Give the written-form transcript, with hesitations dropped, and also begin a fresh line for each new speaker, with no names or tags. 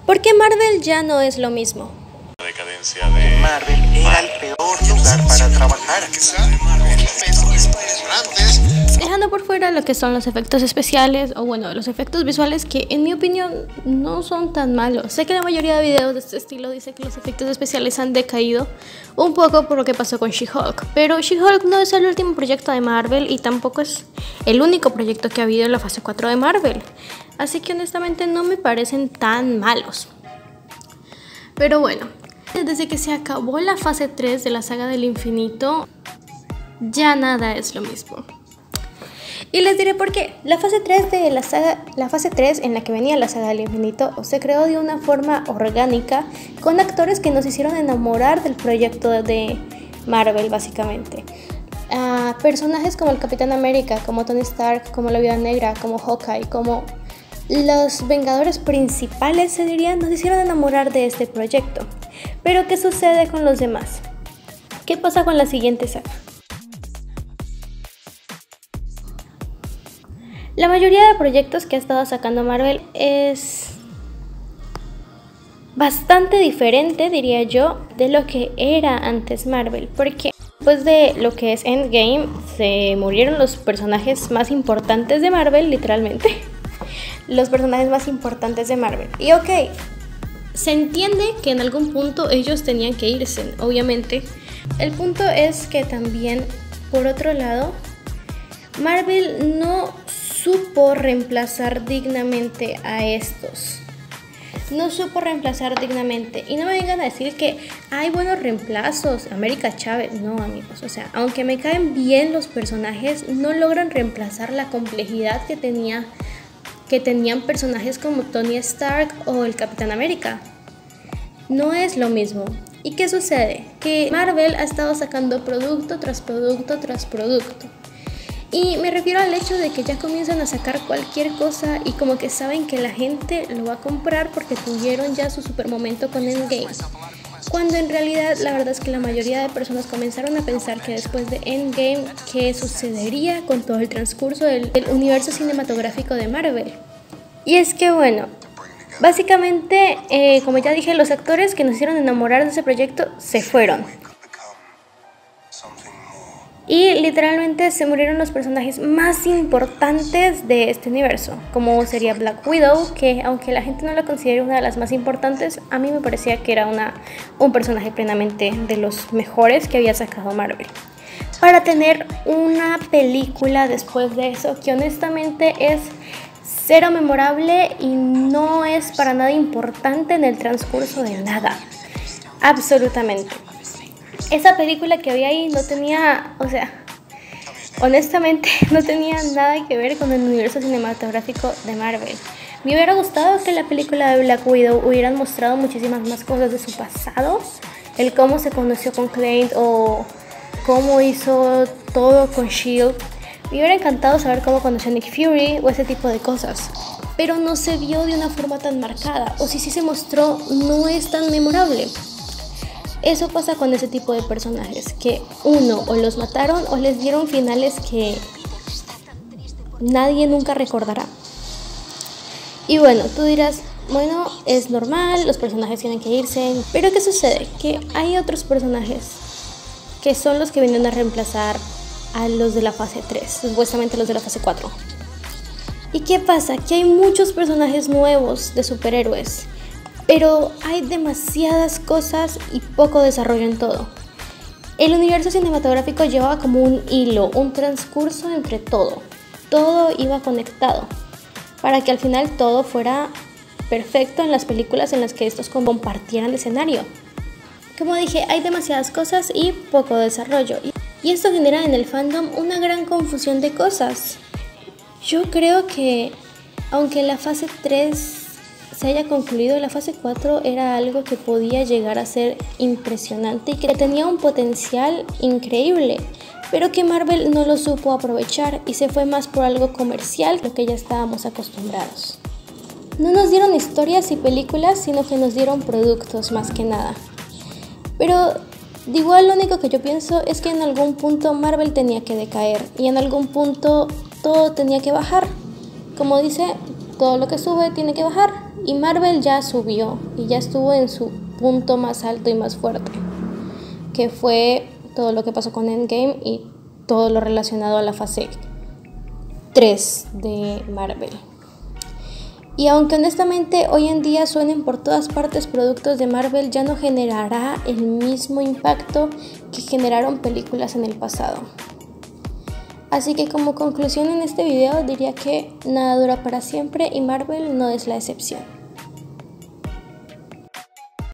¿Por qué Marvel ya no es lo mismo?
La decadencia de
Marvel era el peor lugar para trabajar.
Dejando por fuera lo que son los efectos especiales, o bueno, los efectos visuales, que en mi opinión no son tan malos. Sé que la mayoría de videos de este estilo dice que los efectos especiales han decaído un poco por lo que pasó con She-Hulk, pero She-Hulk no es el último proyecto de Marvel y tampoco es el único proyecto que ha habido en la fase 4 de Marvel. Así que honestamente no me parecen tan malos. Pero bueno, desde que se acabó la fase 3 de la saga del infinito, ya nada es lo mismo. Y les diré por qué. La fase 3 de la fase 3 en la que venía la saga del infinito se creó de una forma orgánica con actores que nos hicieron enamorar del proyecto de Marvel, básicamente. Personajes como el Capitán América, como Tony Stark, como la Viuda Negra, como Hawkeye, como los Vengadores principales, se diría, nos hicieron enamorar de este proyecto. Pero ¿qué sucede con los demás? ¿Qué pasa con la siguiente saga? La mayoría de proyectos que ha estado sacando Marvel es bastante diferente, diría yo, de lo que era antes Marvel. Porque después de lo que es Endgame, se murieron los personajes más importantes de Marvel, literalmente. Los personajes más importantes de Marvel. Y ok, se entiende que en algún punto ellos tenían que irse, obviamente. El punto es que también, por otro lado, Marvel no supo reemplazar dignamente a estos. No supo reemplazar dignamente. Y no me vengan a decir que hay buenos reemplazos. América Chávez, no, amigos. O sea, aunque me caen bien los personajes, no logran reemplazar la complejidad que tenían personajes como Tony Stark o el Capitán América. No es lo mismo. ¿Y qué sucede? Que Marvel ha estado sacando producto tras producto tras producto. Y me refiero al hecho de que ya comienzan a sacar cualquier cosa y como que saben que la gente lo va a comprar porque tuvieron ya su super momento con Endgame. Cuando en realidad la verdad es que la mayoría de personas comenzaron a pensar que después de Endgame, ¿qué sucedería con todo el transcurso del universo cinematográfico de Marvel? Y es que bueno, básicamente, como ya dije, los actores que nos hicieron enamorar de ese proyecto se fueron. Y literalmente se murieron los personajes más importantes de este universo, como sería Black Widow, que aunque la gente no la considere una de las más importantes, a mí me parecía que era un personaje plenamente de los mejores que había sacado Marvel. Para tener una película después de eso que honestamente es cero memorable y no es para nada importante en el transcurso de nada, absolutamente. Esa película que había ahí no tenía, o sea, honestamente no tenía nada que ver con el universo cinematográfico de Marvel. Me hubiera gustado que la película de Black Widow hubieran mostrado muchísimas más cosas de su pasado, el cómo se conoció con Clint o cómo hizo todo con S.H.I.E.L.D. Me hubiera encantado saber cómo conoció a Nick Fury o ese tipo de cosas, pero no se vio de una forma tan marcada, o si sí se mostró, no es tan memorable. Eso pasa con ese tipo de personajes, que uno, o los mataron o les dieron finales que nadie nunca recordará. Y bueno, tú dirás, bueno, es normal, los personajes tienen que irse, pero ¿qué sucede? Que hay otros personajes que son los que vienen a reemplazar a los de la fase 3, supuestamente los de la fase 4. ¿Y qué pasa? Que hay muchos personajes nuevos de superhéroes, pero hay demasiadas cosas y poco desarrollo en todo. El universo cinematográfico llevaba como un hilo, un transcurso entre todo. Todo iba conectado, para que al final todo fuera perfecto en las películas en las que estos compartieran escenario. Como dije, hay demasiadas cosas y poco desarrollo. Y esto genera en el fandom una gran confusión de cosas. Yo creo que, aunque la fase 3 se haya concluido, la fase 4 era algo que podía llegar a ser impresionante y que tenía un potencial increíble, pero que Marvel no lo supo aprovechar y se fue más por algo comercial, lo que ya estábamos acostumbrados. No nos dieron historias y películas, sino que nos dieron productos más que nada. Pero de igual lo único que yo pienso es que en algún punto Marvel tenía que decaer y en algún punto todo tenía que bajar. Como dice, todo lo que sube tiene que bajar. Y Marvel ya subió y ya estuvo en su punto más alto y más fuerte, que fue todo lo que pasó con Endgame y todo lo relacionado a la fase 3 de Marvel. Y aunque honestamente hoy en día suenen por todas partes productos de Marvel, ya no generará el mismo impacto que generaron películas en el pasado. Así que como conclusión en este video diría que nada dura para siempre y Marvel no es la excepción.